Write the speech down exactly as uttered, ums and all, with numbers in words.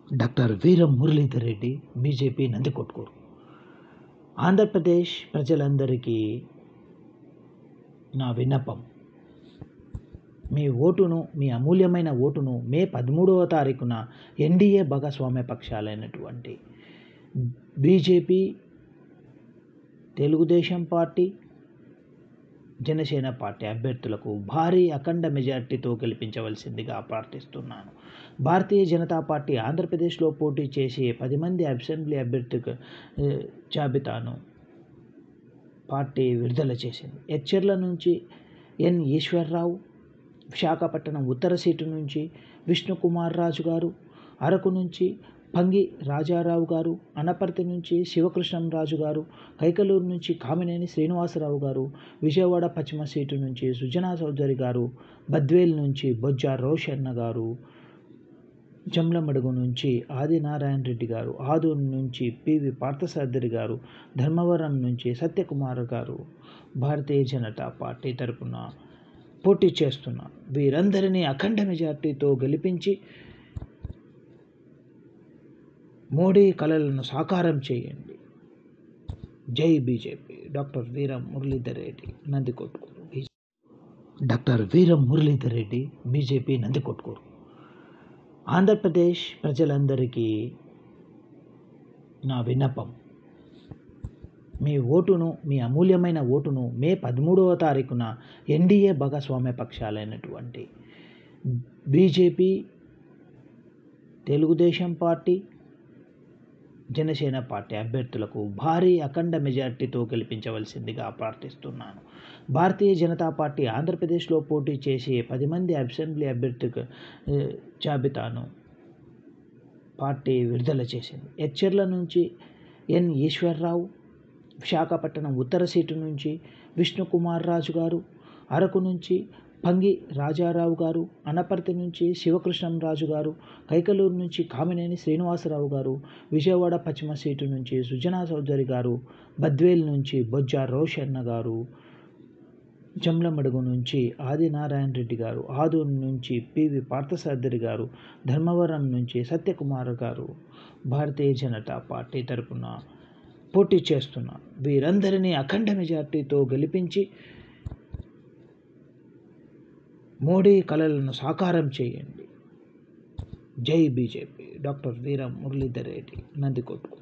Doctor Veeram Muralidhar Reddy, BJP, Nandikotkur. Andhra Pradesh ప్రజలందరికీ నా విన్నపం, మీ ఓటును మీ అమూల్యమైన ఓటును మే పదమూడవ తారీఖున ఎన్డీఏ భాగస్వామ్య పక్షాలైనటువంటి BJP, Telugu Desam party, Janasena party అభ్యర్థులకు భారీ అఖండ మెజార్టీతో గెలిపించవలసిందిగా ప్రార్థిస్తున్నాను. భారతీయ జనతా పార్టీ ఆంధ్రప్రదేశ్లో పోటీ చేసే పది మంది అసెంబ్లీ అభ్యర్థుల జాబితాను పార్టీ విడుదల చేసింది. ఎచ్చెర్ల నుంచి ఎన్ ఈశ్వర్రావు, విశాఖపట్నం ఉత్తర సీటు నుంచి విష్ణుకుమార్ రాజు గారు, అరకు నుంచి పంగి రాజారావు గారు, అనపర్తి నుంచి శివకృష్ణంరాజు గారు, కైకలూరు నుంచి కామినేని శ్రీనివాసరావు గారు, విజయవాడ పశ్చిమ సీటు నుంచి సుజనా చౌదరి గారు, బద్వేల్ నుంచి బొజ్జ రోషన్న గారు, జమ్లమడుగు నుంచి ఆదినారాయణ రెడ్డి గారు, ఆదూరు నుంచి పివి పార్థసారథి గారు, ధర్మవరం నుంచి సత్యకుమార్ గారు భారతీయ జనతా పార్టీ తరపున పోటీ చేస్తున్నారు. వీరందరినీ అఖండ మెజార్టీతో గెలిపించి మోడీ కలలను సాకారం చేయండి. జై BJP. Doctor Veeram Muralidhar Reddy, Nandikotkur. Doctor Veeram Muralidhar Reddy, BJP, Nandikotkur. Andhra Pradesh ప్రజలందరికీ నా విన్నపం, మీ ఓటును మీ అమూల్యమైన ఓటును మే పదమూడవ తారీఖున ఎన్డీఏ భాగస్వామ్య పక్షాలైనటువంటి BJP, Telugu Desam party, Janasena party అభ్యర్థులకు భారీ అఖండ మెజార్టీతో గెలిపించవలసిందిగా ప్రార్థిస్తున్నాను. భారతీయ జనతా పార్టీ ఆంధ్రప్రదేశ్లో పోటీ చేసే పది మంది అసెంబ్లీ అభ్యర్థుల జాబితాను పార్టీ విడుదల చేసింది. ఎచ్చెర్ల నుంచి ఎన్ ఈశ్వర్రావు, విశాఖపట్నం ఉత్తర సీటు నుంచి విష్ణుకుమార్ రాజు గారు, అరకు నుంచి పంగి రాజారావు గారు, అనపర్తి నుంచి శివకృష్ణంరాజు గారు, కైకలూరు నుంచి కామినేని శ్రీనివాసరావు గారు, విజయవాడ పశ్చిమ సీటు నుంచి సుజనా చౌదరి గారు, బద్వేల్ నుంచి బొజ్జ రోషన్న గారు, జమ్లమడుగు నుంచి ఆదినారాయణ రెడ్డి గారు, ఆదూరు నుంచి పివి పార్థసారథి గారు, ధర్మవరం నుంచి సత్యకుమార్ గారు భారతీయ జనతా పార్టీ తరపున పోటీ చేస్తున్నారు. వీరందరినీ అఖండ మెజార్టీతో గెలిపించి మోడీ కలలను సాకారం చేయండి. జై బీజేపీ. డాక్టర్ వీరం మురళీధర్ రెడ్డి, నందికొట్కూరు.